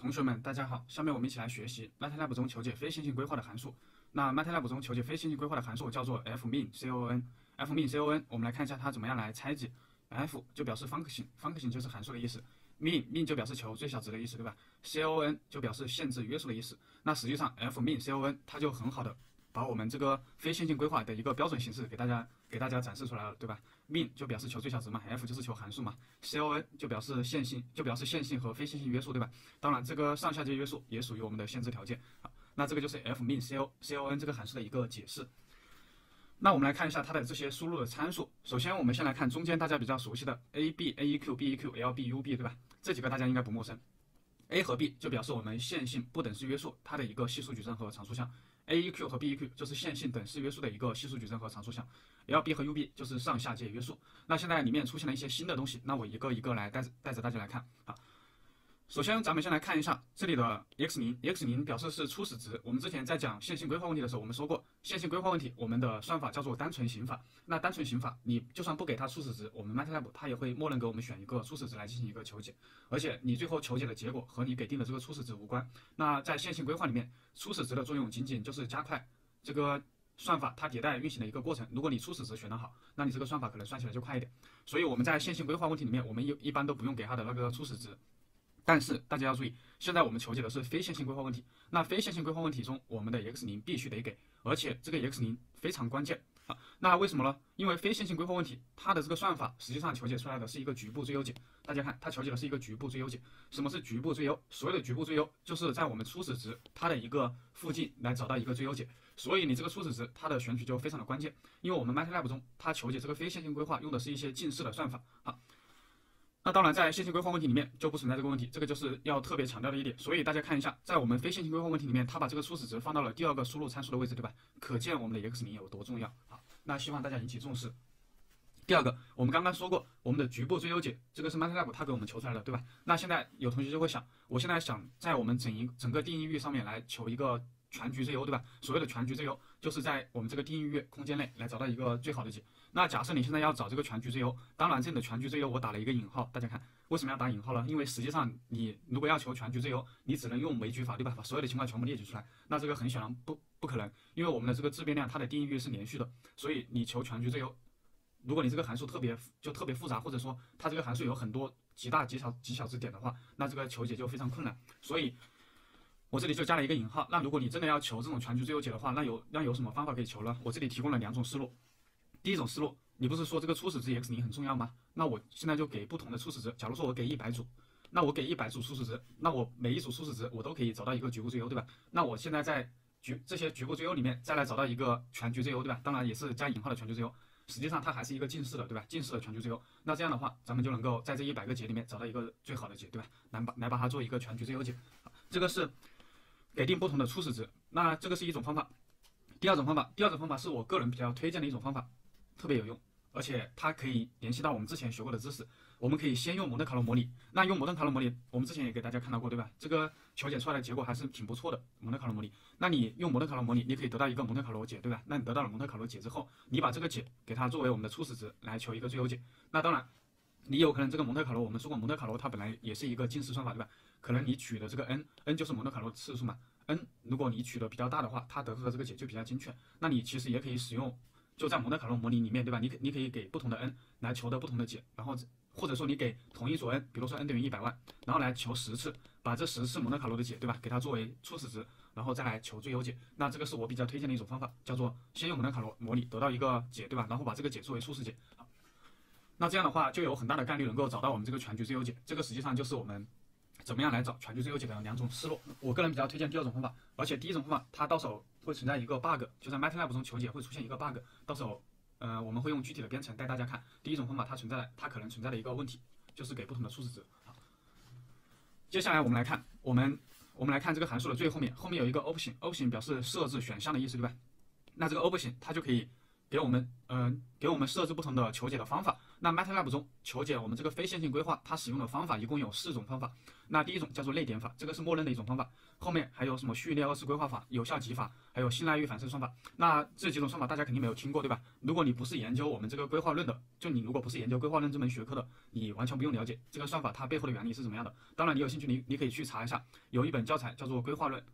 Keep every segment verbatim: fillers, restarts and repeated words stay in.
同学们，大家好，下面我们一起来学习 MATLAB 中求解非线性规划的函数。那 MATLAB 中求解非线性规划的函数叫做 fmin_con。fmin_con，我们来看一下它怎么样来拆解。f 就表示 function，function 就是函数的意思。min，min 就表示求最小值的意思，对吧 ？con 就表示限制约束的意思。那实际上 fmin_con 它就很好的把我们这个非线性规划的一个标准形式给大家给大家展示出来了，对吧 ？min 就表示求最小值嘛 ，f 就是求函数嘛 ，con 就表示线性，就表示线性和非线性约束，对吧？当然，这个上下界约束也属于我们的限制条件。好，那这个就是 fmin_con 这个函数的一个解释。那我们来看一下它的这些输入的参数。首先，我们先来看中间大家比较熟悉的 a_b、a_e_q、b_e_q、l_b、u_b， 对吧？这几个大家应该不陌生。a 和 b 就表示我们线性不等式约束它的一个系数矩阵和常数项。a_e_q 和 b_e_q 就是线性等式约束的一个系数矩阵和常数项 ，l_b 和 u_b 就是上下界约束。那现在里面出现了一些新的东西，那我一个一个来带带着大家来看啊。首先，咱们先来看一下这里的 x 零 ，x 零表示是初始值。我们之前在讲线性规划问题的时候，我们说过，线性规划问题我们的算法叫做单纯刑法。那单纯刑法，你就算不给它初始值，我们 MATLAB 它也会默认给我们选一个初始值来进行一个求解，而且你最后求解的结果和你给定的这个初始值无关。那在线性规划里面，初始值的作用仅仅就是加快这个算法它迭代运行的一个过程。如果你初始值选得好，那你这个算法可能算起来就快一点。所以我们在线性规划问题里面，我们一一般都不用给它的那个初始值。但是大家要注意，现在我们求解的是非线性规划问题。那非线性规划问题中，我们的 x 零必须得给，而且这个 x 零非常关键啊。那为什么呢？因为非线性规划问题，它的这个算法实际上求解出来的是一个局部最优解。大家看，它求解的是一个局部最优解。什么是局部最优？所谓的局部最优，就是在我们初始值它的一个附近来找到一个最优解。所以你这个初始值它的选取就非常的关键，因为我们 MATLAB 中它求解这个非线性规划用的是一些近似的算法啊。那当然，在线性规划问题里面就不存在这个问题，这个就是要特别强调的一点。所以大家看一下，在我们非线性规划问题里面，它把这个初始值放到了第二个输入参数的位置，对吧？可见我们的 x 零有多重要。好，那希望大家引起重视。第二个，我们刚刚说过，我们的局部最优解，这个是 MATLAB 它给我们求出来的，对吧？那现在有同学就会想，我现在想在我们整一整个定义域上面来求一个全局最优，对吧？所谓的全局最优，就是在我们这个定义域空间内来找到一个最好的解。那假设你现在要找这个全局最优，当然这里的全局最优我打了一个引号，大家看为什么要打引号呢？因为实际上你如果要求全局最优，你只能用枚举法，对吧？把所有的情况全部列举出来，那这个很显然不不可能，因为我们的这个自变量它的定义域是连续的，所以你求全局最优，如果你这个函数特别就特别复杂，或者说它这个函数有很多极大极小极小值点的话，那这个求解就非常困难，所以我这里就加了一个引号。那如果你真的要求这种全局最优解的话，那有那有什么方法可以求呢？我这里提供了两种思路。第一种思路，你不是说这个初始值 x 零很重要吗？那我现在就给不同的初始值。假如说我给一百组，那我给一百组初始值，那我每一组初始值我都可以找到一个局部最优，对吧？那我现在在局这些局部最优里面再来找到一个全局最优，对吧？当然也是加引号的全局最优，实际上它还是一个近似的，对吧？近似的全局最优。那这样的话，咱们就能够在这一百个解里面找到一个最好的解，对吧？来把来把它做一个全局最优解。好，这个是给定不同的初始值，那这个是一种方法。第二种方法，第二种方法是我个人比较推荐的一种方法。特别有用，而且它可以联系到我们之前学过的知识。我们可以先用蒙特卡洛模拟，那用蒙特卡洛模拟，我们之前也给大家看到过，对吧？这个求解出来的结果还是挺不错的。蒙特卡洛模拟，那你用蒙特卡洛模拟，你可以得到一个蒙特卡洛解，对吧？那你得到了蒙特卡洛解之后，你把这个解给它作为我们的初始值来求一个最优解。那当然，你有可能这个蒙特卡洛，我们说过蒙特卡洛它本来也是一个近似算法，对吧？可能你取的这个 n，n 就是蒙特卡洛次数嘛 ，n 如果你取的比较大的话，它得出的这个解就比较精确。那你其实也可以使用。就在蒙特卡洛模拟里面，对吧？你可你可以给不同的 n 来求得不同的解，然后或者说你给同一组 n， 比如说 n 等于一百万，然后来求十次，把这十次蒙特卡洛的解，对吧？给它作为初始值，然后再来求最优解。那这个是我比较推荐的一种方法，叫做先用蒙特卡洛模拟得到一个解，对吧？然后把这个解作为初始解。好，那这样的话就有很大的概率能够找到我们这个全局最优解。这个实际上就是我们怎么样来找全局最优解的两种思路。我个人比较推荐第二种方法，而且第一种方法它到手会存在一个 bug， 就在 MATLAB 中求解会出现一个 bug， 到时候呃我们会用具体的编程带大家看。第一种方法它存在它可能存在的一个问题，就是给不同的初始值。好，接下来我们来看我们我们来看这个函数的最后面，后面有一个 option，option 表示设置选项的意思，对吧？那这个 option 它就可以给我们嗯、呃、给我们设置不同的求解的方法。那 MATLAB 中求解我们这个非线性规划，它使用的方法一共有四种方法。那第一种叫做类点法，这个是默认的一种方法。后面还有什么序列二次规划法、有效集法，还有信赖域反射算法。那这几种算法大家肯定没有听过，对吧？如果你不是研究我们这个规划论的，就你如果不是研究规划论这门学科的，你完全不用了解这个算法它背后的原理是怎么样的。当然，你有兴趣，你你可以去查一下，有一本教材叫做《规划论》。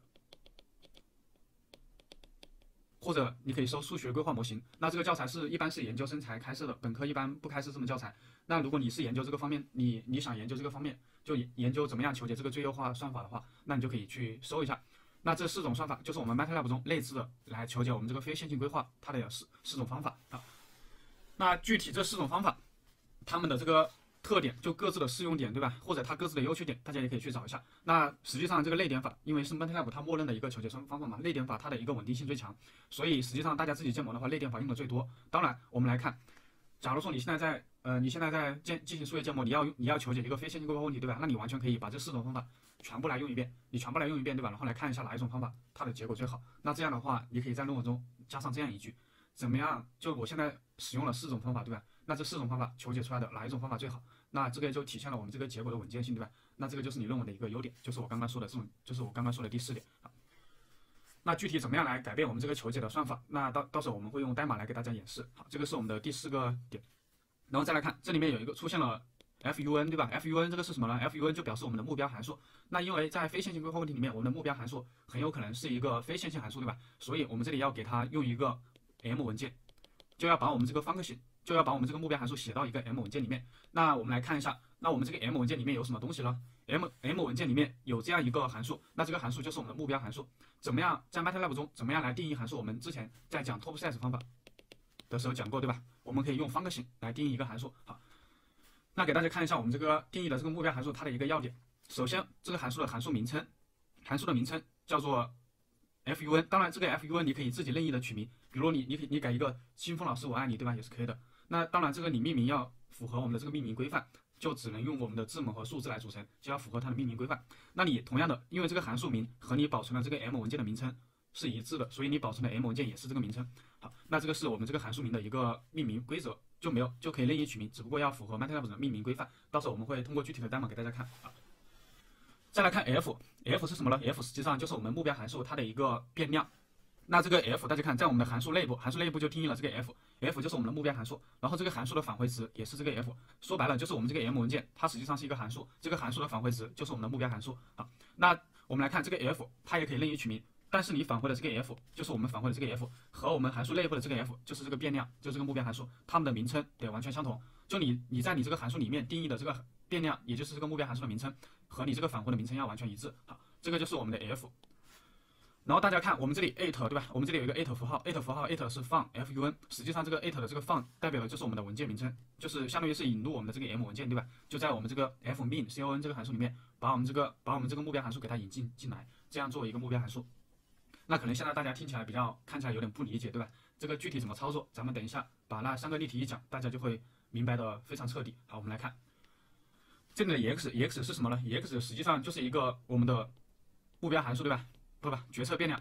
或者你可以搜数学规划模型，那这个教材是一般是研究生才开设的，本科一般不开设这门教材。那如果你是研究这个方面，你你想研究这个方面，就研究怎么样求解这个最优化算法的话，那你就可以去搜一下。那这四种算法就是我们 MATLAB 中类似的来求解我们这个非线性规划它的四四种方法啊。那具体这四种方法，它们的这个特点就各自的适用点，对吧？或者它各自的优缺点，大家也可以去找一下。那实际上这个类点法，因为是 MATLAB 它默认的一个求解方法嘛，类点法它的一个稳定性最强，所以实际上大家自己建模的话，类点法用的最多。当然，我们来看，假如说你现在在呃你现在在建进行数学建模，你要你要求解一个非线性规划问题，对吧？那你完全可以把这四种方法全部来用一遍，你全部来用一遍，对吧？然后来看一下哪一种方法它的结果最好。那这样的话，你可以在论文中加上这样一句：怎么样？就我现在使用了四种方法，对吧？那这四种方法求解出来的哪一种方法最好？那这个就体现了我们这个结果的稳健性，对吧？那这个就是你论文的一个优点，就是我刚刚说的这种，就是我刚刚说的第四点啊。那具体怎么样来改变我们这个求解的算法？那到到时候我们会用代码来给大家演示。好，这个是我们的第四个点。然后再来看，这里面有一个出现了 fun， 对吧 ？fun 这个是什么呢 ？fun 就表示我们的目标函数。那因为在非线性规划问题里面，我们的目标函数很有可能是一个非线性函数，对吧？所以我们这里要给它用一个 m 文件，就要把我们这个function。就要把我们这个目标函数写到一个 m 文件里面。那我们来看一下，那我们这个 m 文件里面有什么东西呢 ？m m 文件里面有这样一个函数，那这个函数就是我们的目标函数。怎么样在 MATLAB 中怎么样来定义函数？我们之前在讲 top size 方法的时候讲过，对吧？我们可以用function来定义一个函数。好，那给大家看一下我们这个定义的这个目标函数它的一个要点。首先，这个函数的函数名称，函数的名称叫做 fun。当然，这个 fun 你可以自己任意的取名，比如你你可以你改一个清风老师我爱你，对吧？也是可以的。那当然，这个你命名要符合我们的这个命名规范，就只能用我们的字母和数字来组成，就要符合它的命名规范。那你同样的，因为这个函数名和你保存的这个 m 文件的名称是一致的，所以你保存的 m 文件也是这个名称。好，那这个是我们这个函数名的一个命名规则，就没有就可以任意取名，只不过要符合 MATLAB 的命名规范。到时候我们会通过具体的代码给大家看啊。再来看 f，f 是什么呢 ？f 实际上就是我们目标函数它的一个变量。那这个 f 大家看，在我们的函数内部，函数内部就定义了这个 f，f 就是我们的目标函数，然后这个函数的返回值也是这个 f，说白了就是我们这个 m 文件，它实际上是一个函数，这个函数的返回值就是我们的目标函数啊。那我们来看这个 f， 它也可以任意取名，但是你返回的这个 f 就是我们返回的这个 f 和我们函数内部的这个 f 就是这个变量，就是这个目标函数，它们的名称得完全相同。就你你在你这个函数里面定义的这个变量，也就是这个目标函数的名称和你这个返回的名称要完全一致。好，这个就是我们的 f。然后大家看，我们这里 at 对吧？我们这里有一个 at 符号 ，at 符号 at 是放 fun， 实际上这个 at 的这个放代表的就是我们的文件名称，就是相当于是引入我们的这个 m 文件，对吧？就在我们这个 fmin con 这个函数里面，把我们这个把我们这个目标函数给它引进进来，这样作为一个目标函数。那可能现在大家听起来比较看起来有点不理解，对吧？这个具体怎么操作，咱们等一下把那三个例题一讲，大家就会明白的非常彻底。好，我们来看这里的 ex，ex 是什么呢 ？ex 实际上就是一个我们的目标函数，对吧？不不，决策变量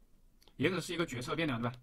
，ex 是一个决策变量，对吧？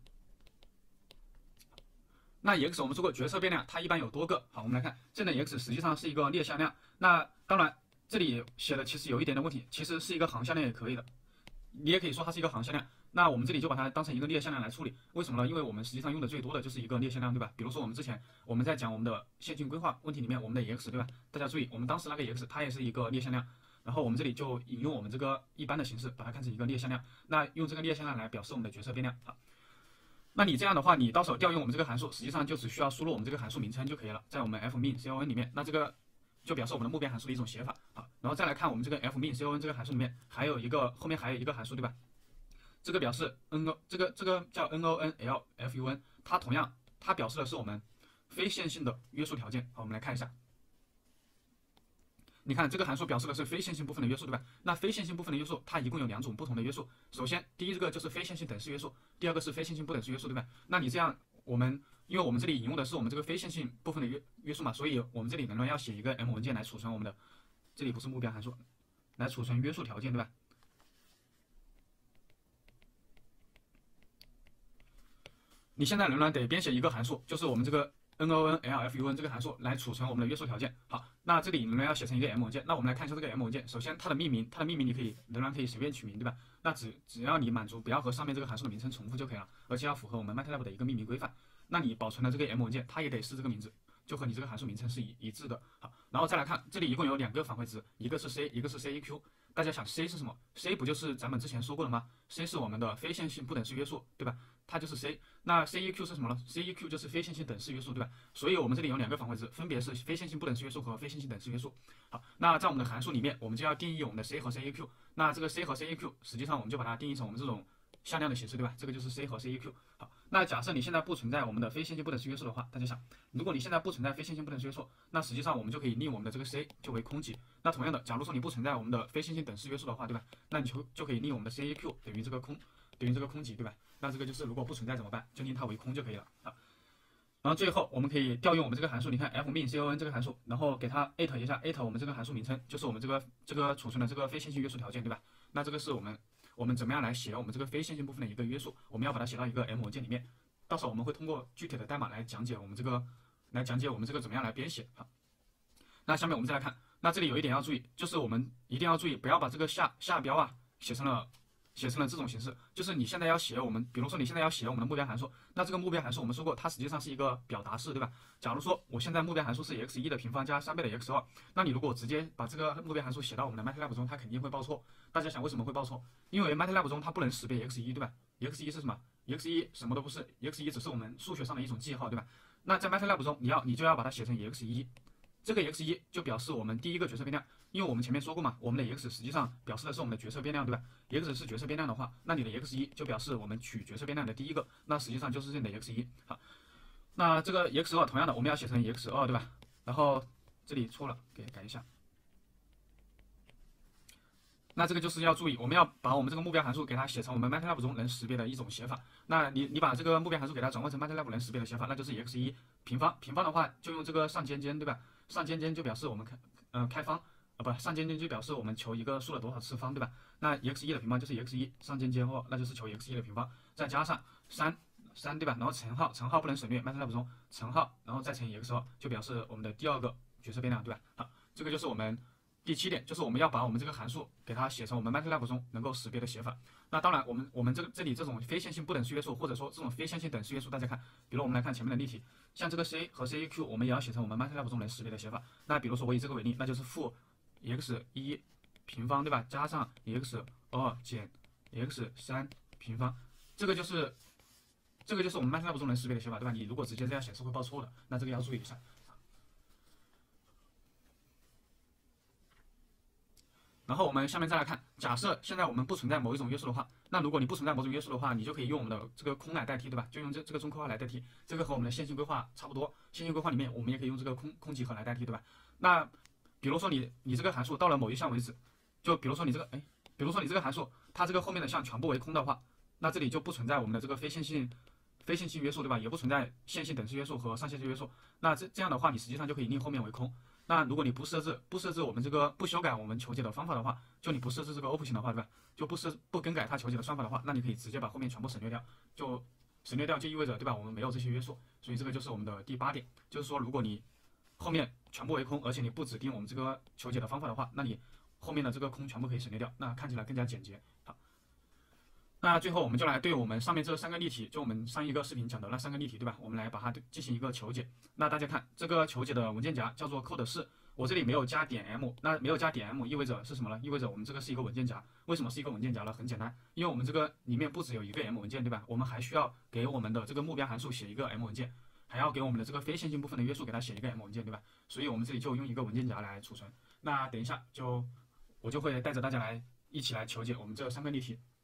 那 ex 我们说过，决策变量它一般有多个。好，我们来看，这里的 ex 实际上是一个列向量。那当然，这里写的其实有一点的问题，其实是一个行向量也可以的，你也可以说它是一个行向量。那我们这里就把它当成一个列向量来处理。为什么呢？因为我们实际上用的最多的就是一个列向量，对吧？比如说我们之前我们在讲我们的线性规划问题里面，我们的 ex 对吧？大家注意，我们当时那个 ex 它也是一个列向量。然后我们这里就引用我们这个一般的形式，把它看成一个列向量。那用这个列向量来表示我们的决策变量啊。那你这样的话，你到时候调用我们这个函数，实际上就只需要输入我们这个函数名称就可以了，在我们 fmin con 里面。那这个就表示我们的目标函数的一种写法啊。然后再来看我们这个 fmin con 这个函数里面还有一个后面还有一个函数，对吧？这个表示 no 这个这个叫 nonlfun， 它同样它表示的是我们非线性的约束条件。好，我们来看一下。你看这个函数表示的是非线性部分的约束，对吧？那非线性部分的约束，它一共有两种不同的约束。首先，第一个就是非线性等式约束，第二个是非线性不等式约束，对吧？那你这样，我们因为我们这里引用的是我们这个非线性部分的约约束嘛，所以我们这里仍然要写一个 m 文件来储存我们的，这里不是目标函数，来储存约束条件，对吧？ 你现在仍然得编写一个函数，就是我们这个 nonlfun 这个函数来储存我们的约束条件。好，那这里仍然要写成一个 M 文件。那我们来看一下这个 M 文件。首先它的命名，它的命名你可以仍然可以随便取名，对吧？那只只要你满足不要和上面这个函数的名称重复就可以了，而且要符合我们 MATLAB 的一个命名规范。那你保存的这个 M 文件，它也得是这个名字，就和你这个函数名称是一一致的。好，然后再来看，这里一共有两个返回值，一个是 C， 一个是 C E Q。大家想 C 是什么 ？C 不就是咱们之前说过的吗 ？C 是我们的非线性不等式约束，对吧？它就是 C。那 C E Q 是什么呢 ？C E Q 就是非线性等式约束，对吧？所以我们这里有两个返回值，分别是非线性不等式约束和非线性等式约束。好，那在我们的函数里面，我们就要定义我们的 C 和 C E Q。那这个 C 和 C E Q， 实际上我们就把它定义成我们这种向量的形式，对吧？这个就是 C 和 C E Q。好，那假设你现在不存在我们的非线性不等式约束的话，大家想，如果你现在不存在非线性不等式约束，那实际上我们就可以令我们的这个 C 就为空集。那同样的，假如说你不存在我们的非线性等式约束的话，对吧？那你就就可以令我们的 C E Q 等于这个空，等于这个空集，对吧？那这个就是如果不存在怎么办？就令它为空就可以了啊。然后最后我们可以调用我们这个函数，你看 fmin_con 这个函数，然后给它 at 一下 at 我们这个函数名称，就是我们这个这个储存的这个非线性约束条件，对吧？那这个是我们我们怎么样来写我们这个非线性部分的一个约束，我们要把它写到一个 M 文件里面。到时候我们会通过具体的代码来讲解我们这个来讲解我们这个怎么样来编写啊。那下面我们再来看，那这里有一点要注意，就是我们一定要注意，不要把这个下下标啊写成了。写成了这种形式，就是你现在要写我们，比如说你现在要写我们的目标函数，那这个目标函数我们说过，它实际上是一个表达式，对吧？假如说我现在目标函数是 x 一 的平方加三倍的 x 二，那你如果直接把这个目标函数写到我们的 MATLAB 中，它肯定会报错。大家想为什么会报错？因为 MATLAB 中它不能识别 x 一，对吧 ？x 一是什么 ？x 一什么都不是 ，x 一只是我们数学上的一种记号，对吧？那在 MATLAB 中，你要你就要把它写成 x 一，这个 x 一就表示我们第一个决策变量。因为我们前面说过嘛，我们的 x 实际上表示的是我们的决策变量，对吧 ？x 是决策变量的话，那你的 x 一就表示我们取决策变量的第一个，那实际上就是这里的 x 一。好，那这个 x 二同样的，我们要写成 x 二，对吧？然后这里错了，给改一下。那这个就是要注意，我们要把我们这个目标函数给它写成我们 MATLAB 中能识别的一种写法。那你你把这个目标函数给它转换成 MATLAB 能识别的写法，那就是 x 一平方。平方的话就用这个上尖尖，对吧？上尖尖就表示我们开呃开方。啊不，上尖尖就表示我们求一个数的多少次方，对吧？那 x 一的平方就是 x 一，上尖尖二，那就是求 x 一的平方，再加上三三，对吧？然后乘号，乘号不能省略 ，MATLAB 中乘号，然后再乘以 x 二，就表示我们的第二个决策变量，对吧？好，这个就是我们第七点，就是我们要把我们这个函数给它写成我们 MATLAB 中能够识别的写法。那当然，我们我们这个这里这种非线性不等式约束，或者说这种非线性等式约束，大家看，比如我们来看前面的例题，像这个 C 和 C E Q， 我们也要写成我们 MATLAB 中能识别的写法。那比如说我以这个为例，那就是负x 一平方，对吧？加上 x 二减 x 三平方，这个就是这个就是我们 MATLAB 中能识别的写法，对吧？你如果直接这样显示会报错的，那这个要注意一下。然后我们下面再来看，假设现在我们不存在某一种约束的话，那如果你不存在某种约束的话，你就可以用我们的这个空来代替，对吧？就用这这个中括号来代替，这个和我们的线性规划差不多。线性规划里面我们也可以用这个空空集合来代替，对吧？那比如说你你这个函数到了某一项为止，就比如说你这个哎，比如说你这个函数它这个后面的项全部为空的话，那这里就不存在我们的这个非线性非线性约束，对吧？也不存在线性等式约束和上限制约束。那这这样的话，你实际上就可以令后面为空。那如果你不设置不设置我们这个不修改我们求解的方法的话，就你不设置这个 O P 型的话，对吧？就不设不更改它求解的算法的话，那你可以直接把后面全部省略掉，就省略掉就意味着，对吧？我们没有这些约束，所以这个就是我们的第八点，就是说如果你后面全部为空，而且你不指定我们这个求解的方法的话，那你后面的这个空全部可以省略掉，那看起来更加简洁。好，那最后我们就来对我们上面这三个例题，就我们上一个视频讲的那三个例题，对吧？我们来把它进行一个求解。那大家看这个求解的文件夹叫做 code 四，我这里没有加点 M， 那没有加点 M 意味着是什么呢？意味着我们这个是一个文件夹。为什么是一个文件夹呢？很简单，因为我们这个里面不只有一个 M 文件，对吧？我们还需要给我们的这个目标函数写一个 M 文件。还要给我们的这个非线性部分的约束给它写一个 M 文件，对吧？所以我们这里就用一个文件夹来储存。那等一下就我就会带着大家来一起来求解我们这三个例题。